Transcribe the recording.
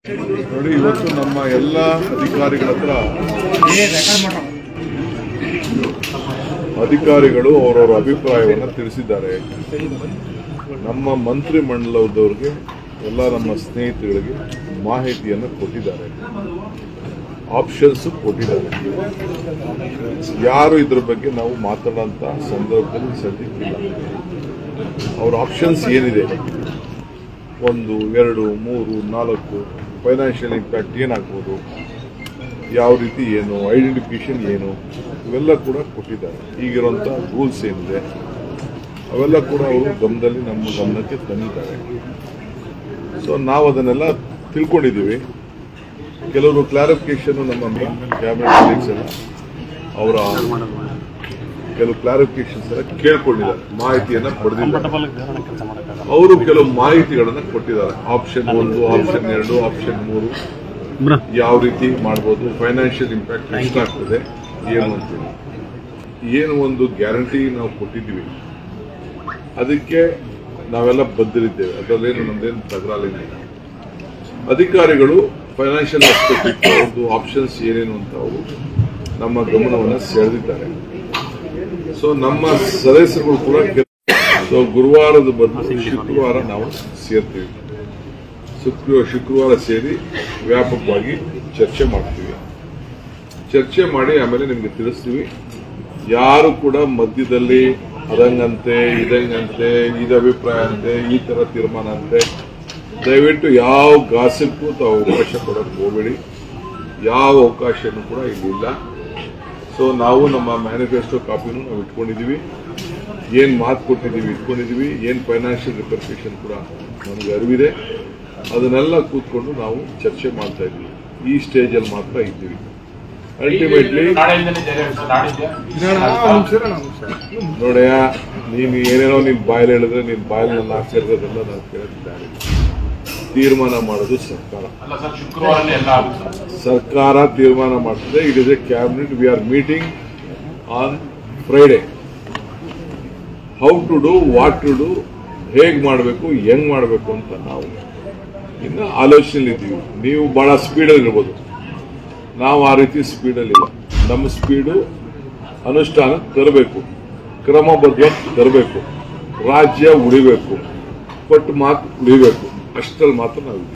ನೋಡಿ, ಇವತ್ತು ನಮ್ಮ ಎಲ್ಲ ಅಧಿಕಾರಿಗಳ ಹತ್ರ ಅಧಿಕಾರಿಗಳು ಅವರವರ ಅಭಿಪ್ರಾಯವನ್ನು ತಿಳಿಸಿದ್ದಾರೆ. ನಮ್ಮ ಮಂತ್ರಿ ಮಂಡಲದವರಿಗೆ ಎಲ್ಲ ನಮ್ಮ ಸ್ನೇಹಿತರಿಗೆ ಮಾಹಿತಿಯನ್ನು ಕೊಟ್ಟಿದ್ದಾರೆ, ಆಪ್ಷನ್ಸ್ ಕೊಟ್ಟಿದ್ದಾರೆ. ಯಾರು ಇದ್ರ ಬಗ್ಗೆ ನಾವು ಮಾತಾಡೋಂಥ ಸಂದರ್ಭದಲ್ಲಿ ಸದ್ಯಕ್ಕಿಲ್ಲ. ಅವ್ರ ಆಪ್ಷನ್ಸ್ ಏನಿದೆ, 1, 2, 3, 4 ಫೈನಾನ್ಷಿಯಲ್ ಇಂಪ್ಯಾಕ್ಟ್ ಏನಾಗ್ಬೋದು, ಯಾವ ರೀತಿ ಏನು, ಐಡೆಂಟಿಫಿಕೇಶನ್ ಏನು, ಇವೆಲ್ಲ ಕೂಡ ಕೊಟ್ಟಿದ್ದಾರೆ. ಈಗಿರುವಂಥ ರೂಲ್ಸ್ ಏನಿದೆ ಅವೆಲ್ಲ ಕೂಡ ಅವರು ಗಮನದಲ್ಲಿ ನಮ್ಮ ಗಮನಕ್ಕೆ ತಂದಿದ್ದಾರೆ. ಸೊ ನಾವು ಅದನ್ನೆಲ್ಲ ತಿಳ್ಕೊಂಡಿದ್ದೀವಿ. ಕೆಲವರು ಕ್ಲಾರಿಫಿಕೇಶನ್ ನಮ್ಮ ಕ್ಯಾಬಿನೆಟ್ ಕಲೀಗ್ಸ್ ಎಲ್ಲ ಅವರ ಕೆಲವು ಕ್ಲಾರಿಫಿಕೇಶನ್ಸ್ ಎಲ್ಲ ಕೇಳ್ಕೊಂಡಿದ್ದಾರೆ, ಮಾಹಿತಿಯನ್ನು ಪಡೆದಿದ್ದಾರೆ. ಅವರು ಕೆಲವು ಮಾಹಿತಿಗಳನ್ನು ಕೊಟ್ಟಿದ್ದಾರೆ. ಆಪ್ಷನ್ 1, ಆಪ್ಷನ್ 2, ಆಪ್ಷನ್ 3 ಯಾವ ರೀತಿ ಮಾಡ್ಬೋದು, ಫೈನಾನ್ಷಿಯಲ್ ಇಂಪ್ಯಾಕ್ಟ್ ಎಷ್ಟಾಗ್ತದೆ ಏನು ಅಂತೇಳಿ ಏನು ಒಂದು ಗ್ಯಾರಂಟಿ ನಾವು ಕೊಟ್ಟಿದ್ದೀವಿ. ಅದಕ್ಕೆ ನಾವೆಲ್ಲ ಬದ್ಧರಿದ್ದೇವೆ, ಅದರಲ್ಲೇನು ನಮ್ದೇನು ತಕರಾಲೇನಿಲ್ಲ. ಅಧಿಕಾರಿಗಳು ಫೈನಾನ್ಷಿಯಲ್ ಆಸ್ಪೆಕ್ಟ್ ಒಂದು ಆಪ್ಷನ್ಸ್ ಏನೇನು ಅಂತ ಅವರು ನಮ್ಮ ಗಮನವನ್ನು ಸೆಳೆದಿದ್ದಾರೆ. ಸೊ ನಮ್ಮ ಸದಸ್ಯರುಗಳು ಕೂಡ ಗುರುವಾರದ ಬದಲು ಶುಕ್ರವಾರ ನಾವು ಸೇರ್ತೀವಿ. ಶುಕ್ರವಾರ ಸೇರಿ ವ್ಯಾಪಕವಾಗಿ ಚರ್ಚೆ ಮಾಡ್ತೀವಿ. ಚರ್ಚೆ ಮಾಡಿ ಆಮೇಲೆ ನಿಮಗೆ ತಿಳಿಸ್ತೀವಿ. ಯಾರು ಕೂಡ ಮಧ್ಯದಲ್ಲಿ ಅದಂಗಂತೆ ಇದಂಗಂತೆ ಇದು ಅಭಿಪ್ರಾಯ ಅಂತೆ ಈ ತರ ತೀರ್ಮಾನ ಅಂತೆ ದಯವಿಟ್ಟು ಯಾವ ಗಾಸಿಪ್ಗೂ ತಾವು ಅವಕಾಶ ಕೊಡೋಕೆ ಹೋಗಬೇಡಿ. ಯಾವ ಅವಕಾಶನೂ ಕೂಡ ಇಲ್ಲಿಲ್ಲ. ಸೊ ನಾವು ನಮ್ಮ ಮ್ಯಾನಿಫೆಸ್ಟೋ ಕಾಪಿನೂ ನಾವು ಇಟ್ಕೊಂಡಿದ್ದೀವಿ. ಏನು ಮಾತು ಕೊಟ್ಟಿದ್ದೀವಿ ಇಟ್ಕೊಂಡಿದ್ದೀವಿ. ಏನು ಫೈನಾನ್ಷಿಯಲ್ ರಿಪರ್ಕೇಷನ್ ಕೂಡ ನಮಗೆ ಅರಿವಿದೆ. ಅದನ್ನೆಲ್ಲ ಕೂತ್ಕೊಂಡು ನಾವು ಚರ್ಚೆ ಮಾಡ್ತಾ ಇದ್ದೀವಿ. ಈ ಸ್ಟೇಜಲ್ಲಿ ಮಾತ್ರ ಇದ್ದೀವಿ. ಅಲ್ಟಿಮೇಟ್ಲಿ ನೋಡಯ್ಯ, ನೀನು ಏನೇನೋ ನಿನ್ ಬಾಯಲ್ಲಿ ಹೇಳಿದ್ರೆ ನಿನ್ ಬಾಯಲ್ಲಿ ನನ್ನ ಆಗ್ತಿರೋದೆಲ್ಲ ನಾವು ಕೇಳಿದ್ದಾರೆ. ತೀರ್ಮಾನ ಮಾಡೋದು ಸರ್ಕಾರ ತೀರ್ಮಾನ ಮಾಡ್ತದೆ. It is a cabinet. We are meeting on Friday. How to do, what to do, ಹೇಗ್ ಮಾಡಬೇಕು, ಹೆಂಗ್ ಮಾಡಬೇಕು ಅಂತ ನಾವು ಇನ್ನು ಆಲೋಚನೆಯಲ್ಲಿ ಇದ್ದೀವಿ. ನೀವು ಬಹಳ ಸ್ಪೀಡಲ್ಲಿ ಇರ್ಬೋದು, ನಾವು ಆ ರೀತಿ ಸ್ಪೀಡಲ್ಲಿಲ್ಲ. ನಮ್ಮ ಸ್ಪೀಡು ಅನುಷ್ಠಾನ ತರಬೇಕು, ಕ್ರಮಬದ್ಧವಾಗಿ ತರಬೇಕು, ರಾಜ್ಯ ಉಳಿಬೇಕು, ಕೊಟ್ಟು ಮಾತು ಉಳಿಬೇಕು, ಅಷ್ಟರಲ್ಲಿ ಮಾತ್ರ ನಾವು